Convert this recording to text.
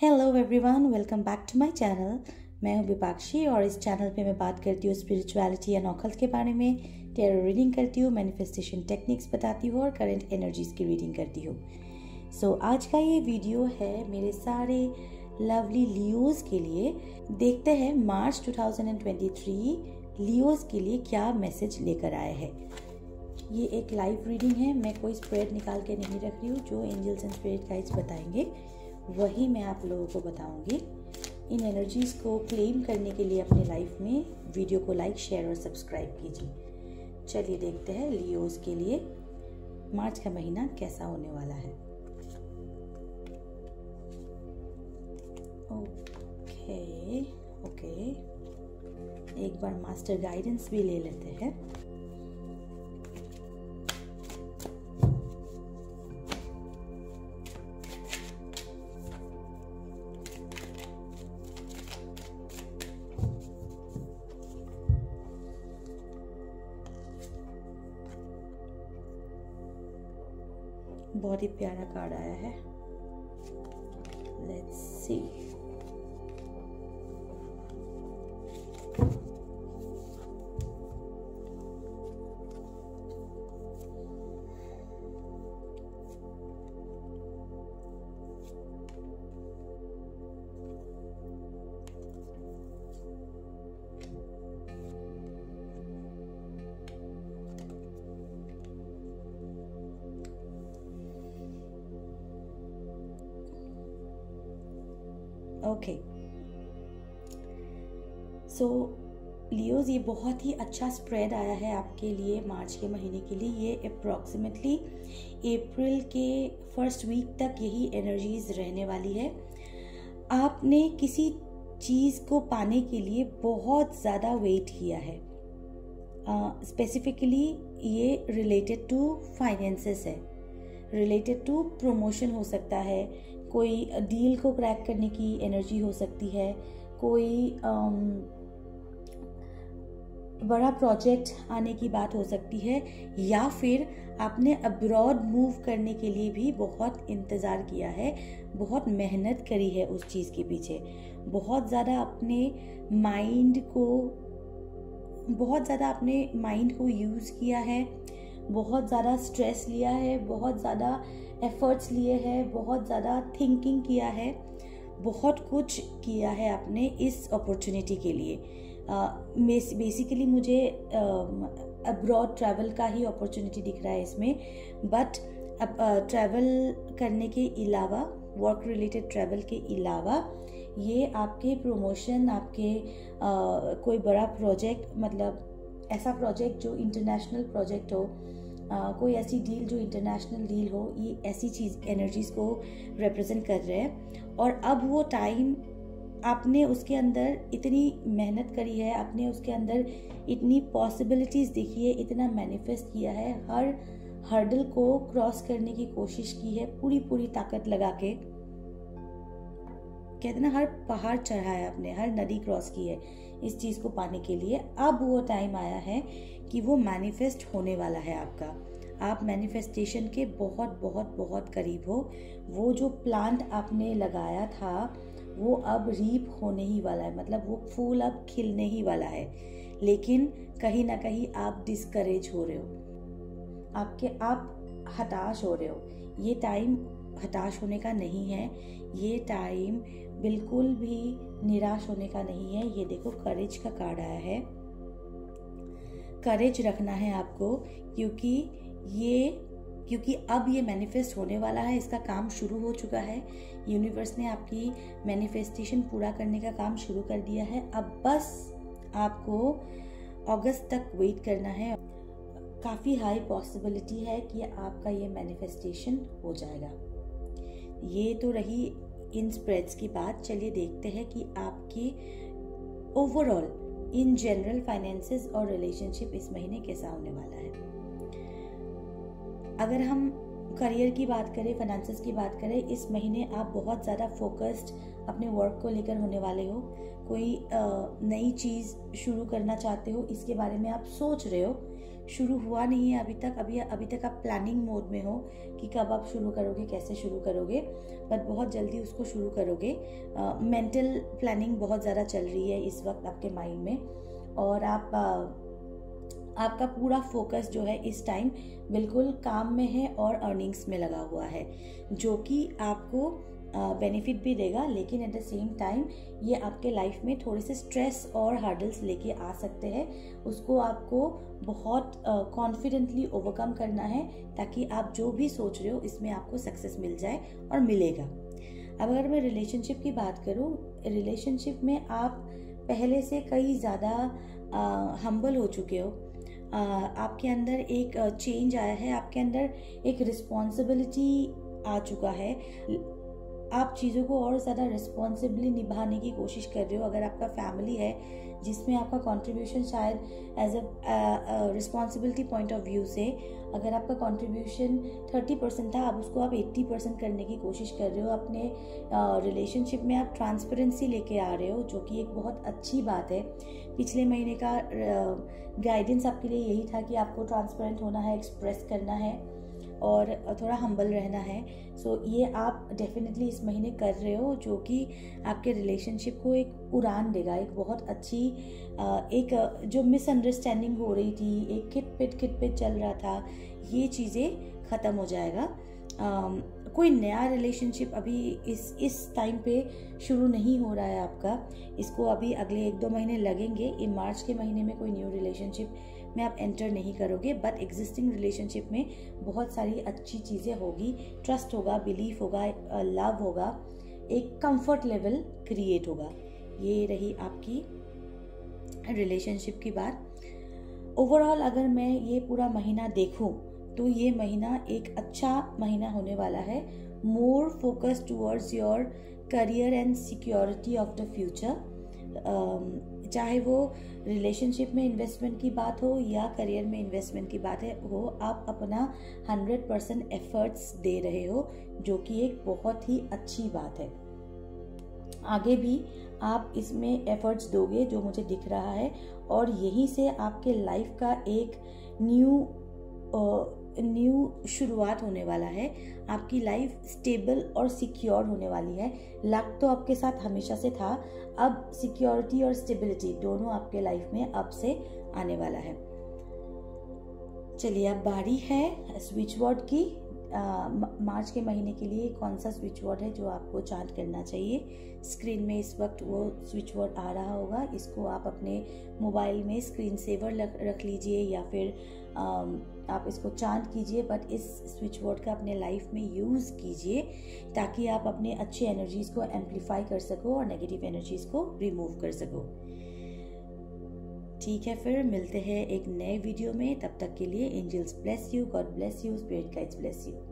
Hello everyone, welcome back to my channel. मैं हूँ विपाक्षी और इस चैनल पे मैं बात करती हूँ स्पिरिचुअलिटी एंड ऑकल्ट के बारे में। टैरो रीडिंग करती हूँ, मैनिफेस्टेशन टेक्निक्स बताती हूँ और करंट एनर्जीज की रीडिंग करती हूँ। सो आज का ये वीडियो है मेरे सारे लवली लियोज के लिए। देखते हैं मार्च 2023 लियोज के लिए क्या मैसेज लेकर आया है। ये एक लाइव रीडिंग है, मैं कोई स्प्रेड निकाल के नहीं रख रही हूँ। जो एंजल्स एंड स्पिरिट गाइड्स बताएंगे वही मैं आप लोगों को बताऊंगी। इन एनर्जीज को क्लेम करने के लिए अपने लाइफ में वीडियो को लाइक, शेयर और सब्सक्राइब कीजिए। चलिए देखते हैं लियोज के लिए मार्च का महीना कैसा होने वाला है। ओके, एक बार मास्टर गाइडेंस भी ले लेते हैं। बहुत ही प्यारा कार्ड आया है। Let's see. Okay, so Leos, ये बहुत ही अच्छा स्प्रेड आया है आपके लिए मार्च के महीने के लिए। ये अप्रॉक्सीमेटली अप्रैल के फर्स्ट वीक तक यही एनर्जीज रहने वाली है। आपने किसी चीज़ को पाने के लिए बहुत ज़्यादा वेट किया है। स्पेसिफिकली ये रिलेटेड टू फाइनेंसेस है, रिलेटेड टू प्रमोशन हो सकता है, कोई डील को क्रैक करने की एनर्जी हो सकती है, कोई बड़ा प्रोजेक्ट आने की बात हो सकती है, या फिर आपने अब्रॉड मूव करने के लिए भी बहुत इंतज़ार किया है, बहुत मेहनत करी है उस चीज़ के पीछे, बहुत ज़्यादा अपने माइंड को यूज़ किया है, बहुत ज़्यादा स्ट्रेस लिया है, बहुत ज़्यादा एफर्ट्स लिए हैं, बहुत ज़्यादा थिंकिंग किया है, बहुत कुछ किया है आपने इस अपॉर्चुनिटी के लिए। बेसिकली मुझे अब्रॉड ट्रैवल का ही अपॉर्चुनिटी दिख रहा है इसमें। बट अब ट्रैवल करने के अलावा, वर्क रिलेटेड ट्रैवल के अलावा, ये आपके प्रमोशन, आपके कोई बड़ा प्रोजेक्ट, मतलब ऐसा प्रोजेक्ट जो इंटरनेशनल प्रोजेक्ट हो, कोई ऐसी डील जो इंटरनेशनल डील हो, ये ऐसी चीज़ एनर्जीज को रिप्रेजेंट कर रहे हैं। और अब वो टाइम, आपने उसके अंदर इतनी मेहनत करी है, आपने उसके अंदर इतनी पॉसिबिलिटीज़ देखी है, इतना मैनिफेस्ट किया है, हर हर्डल को क्रॉस करने की कोशिश की है, पूरी ताकत लगा के। कहते ना, हर पहाड़ चढ़ा है आपने, हर नदी क्रॉस की है इस चीज़ को पाने के लिए। अब वो टाइम आया है कि वो मैनिफेस्ट होने वाला है आपका। आप मैनिफेस्टेशन के बहुत करीब हो। वो जो प्लांट आपने लगाया था वो अब रीप होने ही वाला है, मतलब वो फूल अब खिलने ही वाला है। लेकिन कहीं ना कहीं आप डिस्करेज हो रहे हो, आप हताश हो रहे हो। ये टाइम हताश होने का नहीं है, ये टाइम बिल्कुल भी निराश होने का नहीं है। ये देखो, करेज का कार्ड आया है। करेज रखना है आपको, क्योंकि अब ये मैनिफेस्ट होने वाला है, इसका काम शुरू हो चुका है। यूनिवर्स ने आपकी मैनिफेस्टेशन पूरा करने का काम शुरू कर दिया है। अब बस आपको अगस्त तक वेट करना है। काफ़ी हाई पॉसिबिलिटी है कि आपका ये मैनिफेस्टेशन हो जाएगा। ये तो रही इन स्प्रेड्स की बात। चलिए देखते हैं कि आपकी ओवरऑल इन जनरल फाइनेंसेस और रिलेशनशिप इस महीने कैसा होने वाला है। अगर हम करियर की बात करें, फाइनेंसेस की बात करें, इस महीने आप बहुत ज़्यादा फोकस्ड अपने वर्क को लेकर होने वाले हो। कोई नई चीज़ शुरू करना चाहते हो, इसके बारे में आप सोच रहे हो। शुरू हुआ नहीं है अभी तक आप प्लानिंग मोड में हो कि कब आप शुरू करोगे, कैसे शुरू करोगे, बट बहुत जल्दी उसको शुरू करोगे। मेंटल प्लानिंग बहुत ज़्यादा चल रही है इस वक्त आपके माइंड में, और आपका पूरा फोकस जो है इस टाइम बिल्कुल काम में है और अर्निंग्स में लगा हुआ है, जो कि आपको बेनिफिट भी देगा, लेकिन एट द सेम टाइम ये आपके लाइफ में थोड़े से स्ट्रेस और हर्डल्स लेके आ सकते हैं। उसको आपको बहुत कॉन्फिडेंटली ओवरकम करना है, ताकि आप जो भी सोच रहे हो इसमें आपको सक्सेस मिल जाए और मिलेगा। अब अगर मैं रिलेशनशिप की बात करूँ, रिलेशनशिप में आप पहले से कई ज़्यादा हम्बल हो चुके हो। आपके अंदर एक चेंज आया है, आपके अंदर एक रिस्पॉन्सिबिलिटी आ चुका है। आप चीज़ों को और ज़्यादा रिस्पॉन्सिबली निभाने की कोशिश कर रहे हो। अगर आपका फैमिली है जिसमें आपका कंट्रीब्यूशन शायद as a responsibility point of view से अगर आपका कंट्रीब्यूशन 30% था, अब उसको आप 80% करने की कोशिश कर रहे हो। अपने रिलेशनशिप में आप ट्रांसपेरेंसी लेके आ रहे हो, जो कि एक बहुत अच्छी बात है। पिछले महीने का गाइडेंस आपके लिए यही था कि आपको ट्रांसपेरेंट होना है, एक्सप्रेस करना है और थोड़ा हम्बल रहना है। सो ये आप डेफिनेटली इस महीने कर रहे हो, जो कि आपके रिलेशनशिप को एक उड़ान देगा। एक बहुत अच्छी एक जो मिसअंडरस्टैंडिंग हो रही थी, एक खिटपिट चल रहा था, ये चीज़ें ख़त्म हो जाएगा। कोई नया रिलेशनशिप अभी इस टाइम पे शुरू नहीं हो रहा है आपका। इसको अभी अगले 1-2 महीने लगेंगे। इन मार्च के महीने में कोई न्यू रिलेशनशिप में आप एंटर नहीं करोगे, बट एग्जिस्टिंग रिलेशनशिप में बहुत सारी अच्छी चीज़ें होगी। ट्रस्ट होगा, बिलीफ होगा, लव होगा, एक कंफर्ट लेवल क्रिएट होगा। ये रही आपकी रिलेशनशिप की बात। ओवरऑल अगर मैं ये पूरा महीना देखूं तो ये महीना एक अच्छा महीना होने वाला है। More focus towards your career and security of the future. चाहे वो रिलेशनशिप में इन्वेस्टमेंट की बात हो या करियर में इन्वेस्टमेंट की बात हो, आप अपना 100% एफर्ट्स दे रहे हो, जो कि एक बहुत ही अच्छी बात है। आगे भी आप इसमें एफर्ट्स दोगे, जो मुझे दिख रहा है, और यहीं से आपके लाइफ का एक न्यू शुरुआत होने वाला है। आपकी लाइफ स्टेबल और सिक्योर होने वाली है। लक तो आपके साथ हमेशा से था, अब सिक्योरिटी और स्टेबिलिटी दोनों आपके लाइफ में अब से आने वाला है। चलिए, अब बारी है स्विच वर्ड की। मार्च के महीने के लिए कौन सा स्विच वर्ड है जो आपको चार्ट करना चाहिए। स्क्रीन में इस वक्त वो स्विच वर्ड आ रहा होगा। इसको आप अपने मोबाइल में स्क्रीन सेवर रख लीजिए या फिर आप इसको चार्ट कीजिए, बट इस स्विच वर्ड का अपने लाइफ में यूज़ कीजिए, ताकि आप अपने अच्छे एनर्जीज़ को एम्पलीफाई कर सको और नेगेटिव एनर्जीज़ को रिमूव कर सको। ठीक है, फिर मिलते हैं एक नए वीडियो में। तब तक के लिए angels bless you, God bless you, spirit guides bless you.